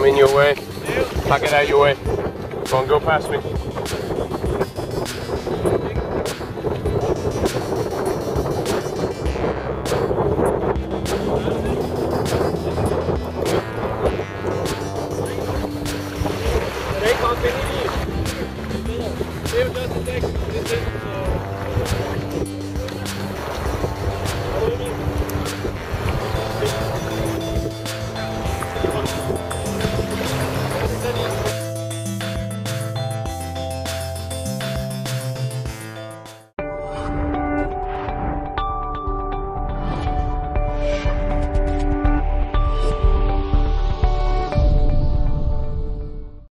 Coming your way. Pack it out your way. Come on, go past me. Det er jo just det,